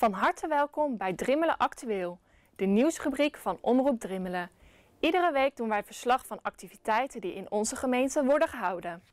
Van harte welkom bij Drimmelen Actueel, de nieuwsrubriek van Omroep Drimmelen. Iedere week doen wij verslag van activiteiten die in onze gemeente worden gehouden.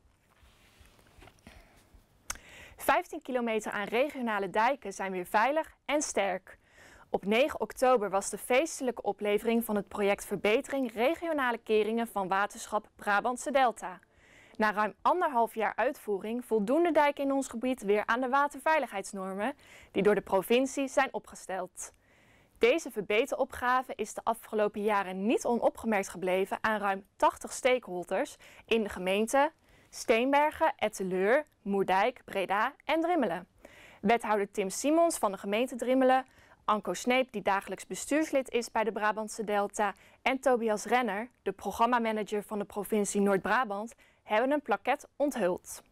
15 kilometer aan regionale dijken zijn weer veilig en sterk. Op 9 oktober was de feestelijke oplevering van het project Verbetering Regionale Keringen van Waterschap Brabantse Delta. Na ruim 1,5 jaar uitvoering voldoen de dijken in ons gebied weer aan de waterveiligheidsnormen die door de provincie zijn opgesteld. Deze verbeteropgave is de afgelopen jaren niet onopgemerkt gebleven aan ruim 80 stakeholders in de gemeente Steenbergen, Etteleur, Moerdijk, Breda en Drimmelen. Wethouder Tim Simons van de gemeente Drimmelen, Anko Sneep, die dagelijks bestuurslid is bij de Brabantse Delta, en Tobias Renner, de programmamanager van de provincie Noord-Brabant, hebben een plaquette onthuld.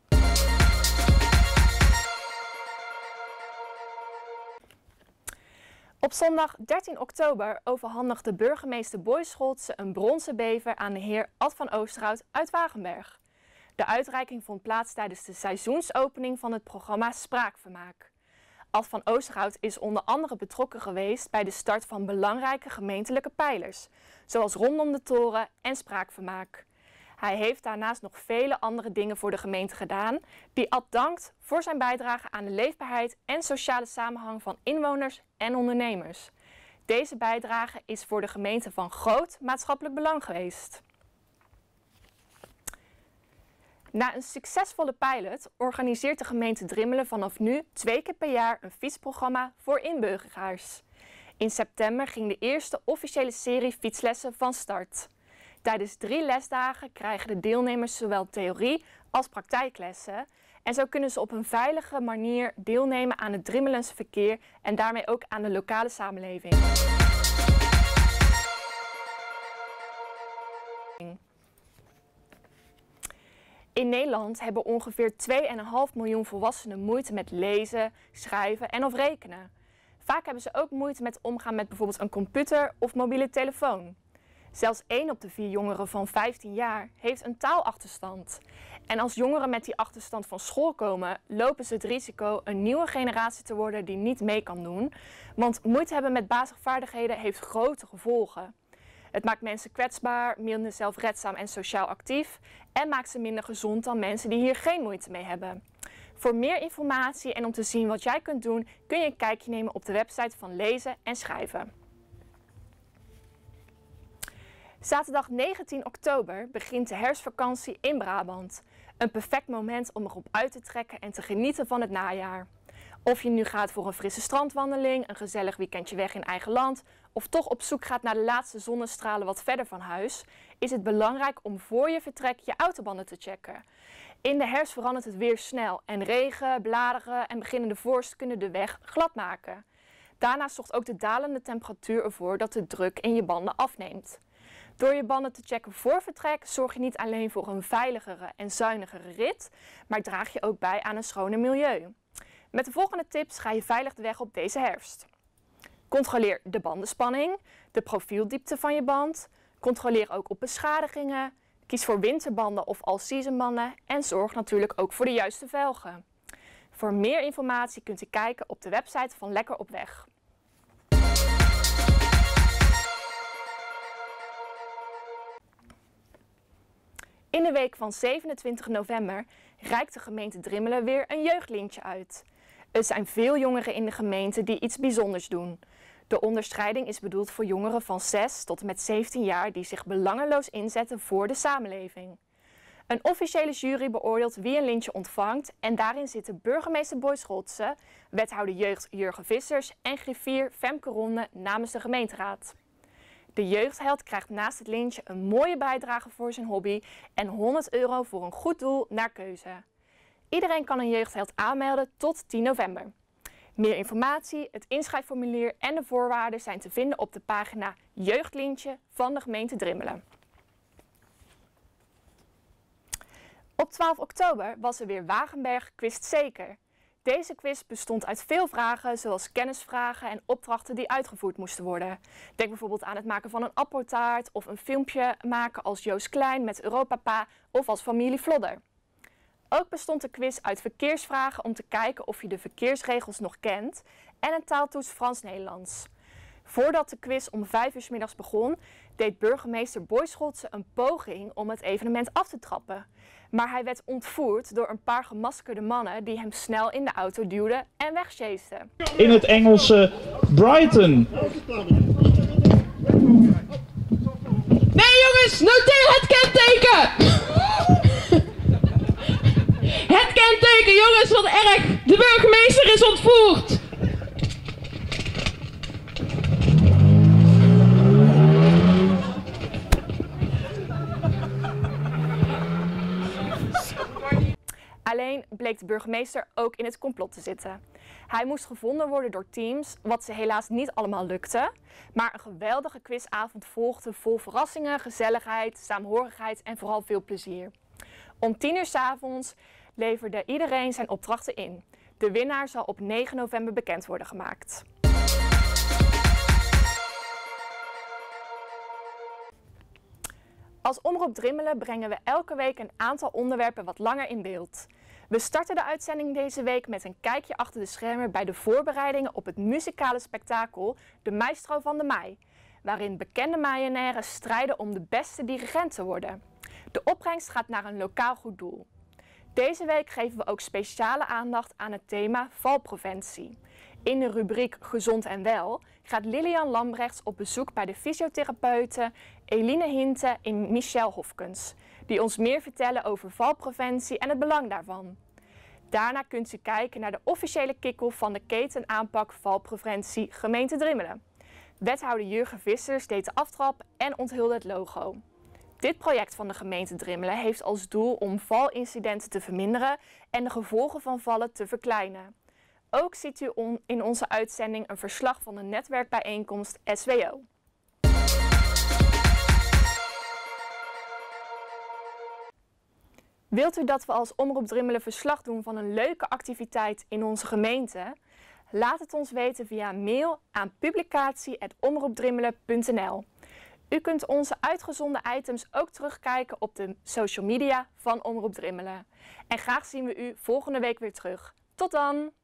Op zondag 13 oktober overhandigde burgemeester Boy Scholtze een bronzen bever aan de heer Ad van Oosterhout uit Wagenberg. De uitreiking vond plaats tijdens de seizoensopening van het programma Spraakvermaak. Ad van Oosterhout is onder andere betrokken geweest bij de start van belangrijke gemeentelijke pijlers, zoals Rondom de Toren en Spraakvermaak. Hij heeft daarnaast nog vele andere dingen voor de gemeente gedaan, die Ad dankt voor zijn bijdrage aan de leefbaarheid en sociale samenhang van inwoners en ondernemers. Deze bijdrage is voor de gemeente van groot maatschappelijk belang geweest. Na een succesvolle pilot organiseert de gemeente Drimmelen vanaf nu 2 keer per jaar een fietsprogramma voor inburgeraars. In september ging de eerste officiële serie fietslessen van start. Tijdens 3 lesdagen krijgen de deelnemers zowel theorie als praktijklessen en zo kunnen ze op een veilige manier deelnemen aan het Drimmelense verkeer en daarmee ook aan de lokale samenleving. In Nederland hebben ongeveer 2,5 miljoen volwassenen moeite met lezen, schrijven en of rekenen. Vaak hebben ze ook moeite met omgaan met bijvoorbeeld een computer of mobiele telefoon. Zelfs 1 op de 4 jongeren van 15 jaar heeft een taalachterstand. En als jongeren met die achterstand van school komen, lopen ze het risico een nieuwe generatie te worden die niet mee kan doen. Want moeite hebben met basisvaardigheden heeft grote gevolgen. Het maakt mensen kwetsbaar, minder zelfredzaam en sociaal actief en maakt ze minder gezond dan mensen die hier geen moeite mee hebben. Voor meer informatie en om te zien wat jij kunt doen, kun je een kijkje nemen op de website van Lezen en Schrijven. Zaterdag 19 oktober begint de herfstvakantie in Brabant. Een perfect moment om erop uit te trekken en te genieten van het najaar. Of je nu gaat voor een frisse strandwandeling, een gezellig weekendje weg in eigen land, of toch op zoek gaat naar de laatste zonnestralen wat verder van huis, is het belangrijk om voor je vertrek je autobanden te checken. In de herfst verandert het weer snel en regen, bladeren en beginnende vorst kunnen de weg glad maken. Daarnaast zorgt ook de dalende temperatuur ervoor dat de druk in je banden afneemt. Door je banden te checken voor vertrek zorg je niet alleen voor een veiligere en zuinigere rit, maar draag je ook bij aan een schoner milieu. Met de volgende tips ga je veilig de weg op deze herfst. Controleer de bandenspanning, de profieldiepte van je band. Controleer ook op beschadigingen. Kies voor winterbanden of all-season banden en zorg natuurlijk ook voor de juiste velgen. Voor meer informatie kunt u kijken op de website van Lekker op Weg. In de week van 27 november reikt de gemeente Drimmelen weer een jeugdlintje uit. Er zijn veel jongeren in de gemeente die iets bijzonders doen. De onderscheiding is bedoeld voor jongeren van 6 tot en met 17 jaar die zich belangeloos inzetten voor de samenleving. Een officiële jury beoordeelt wie een lintje ontvangt en daarin zitten burgemeester Boy Scholtze, wethouder jeugd Jurgen Vissers en griffier Femke Ronde namens de gemeenteraad. De jeugdheld krijgt naast het lintje een mooie bijdrage voor zijn hobby en €100 voor een goed doel naar keuze. Iedereen kan een jeugdheld aanmelden tot 10 november. Meer informatie, het inschrijfformulier en de voorwaarden zijn te vinden op de pagina Jeugdlintje van de gemeente Drimmelen. Op 12 oktober was er weer Wagenberg Quist Zeker. Deze quiz bestond uit veel vragen, zoals kennisvragen en opdrachten die uitgevoerd moesten worden. Denk bijvoorbeeld aan het maken van een appeltaart of een filmpje maken als Joost Klein met Europapa of als familie Vlodder. Ook bestond de quiz uit verkeersvragen om te kijken of je de verkeersregels nog kent en een taaltoets Frans-Nederlands. Voordat de quiz om 5 uur 's middags begon, deed burgemeester Boy Scholtze een poging om het evenement af te trappen. Maar hij werd ontvoerd door een paar gemaskerde mannen die hem snel in de auto duwden en wegsjeesden. In het Engelse Brighton. Nee jongens, noteer het kenteken! Het kenteken jongens, wat erg! De burgemeester is ontvoerd! Alleen bleek de burgemeester ook in het complot te zitten. Hij moest gevonden worden door teams, wat ze helaas niet allemaal lukte. Maar een geweldige quizavond volgde vol verrassingen, gezelligheid, saamhorigheid en vooral veel plezier. Om 10 uur 's avonds leverde iedereen zijn opdrachten in. De winnaar zal op 9 november bekend worden gemaakt. Als Omroep Drimmelen brengen we elke week een aantal onderwerpen wat langer in beeld. We starten de uitzending deze week met een kijkje achter de schermen bij de voorbereidingen op het muzikale spektakel De Maestro van de Mei, waarin bekende Maienaren strijden om de beste dirigent te worden. De opbrengst gaat naar een lokaal goed doel. Deze week geven we ook speciale aandacht aan het thema valpreventie. In de rubriek Gezond en Wel gaat Lilian Lambrechts op bezoek bij de fysiotherapeuten Eline Hinte en Michelle Hofkens, die ons meer vertellen over valpreventie en het belang daarvan. Daarna kunt u kijken naar de officiële kick-off van de ketenaanpak valpreventie gemeente Drimmelen. Wethouder Jurgen Vissers deed de aftrap en onthulde het logo. Dit project van de gemeente Drimmelen heeft als doel om valincidenten te verminderen en de gevolgen van vallen te verkleinen. Ook ziet u in onze uitzending een verslag van de netwerkbijeenkomst SWO. Wilt u dat we als Omroep Drimmelen verslag doen van een leuke activiteit in onze gemeente? Laat het ons weten via mail aan publicatie@omroepdrimmelen.nl. U kunt onze uitgezonden items ook terugkijken op de social media van Omroep Drimmelen. En graag zien we u volgende week weer terug. Tot dan!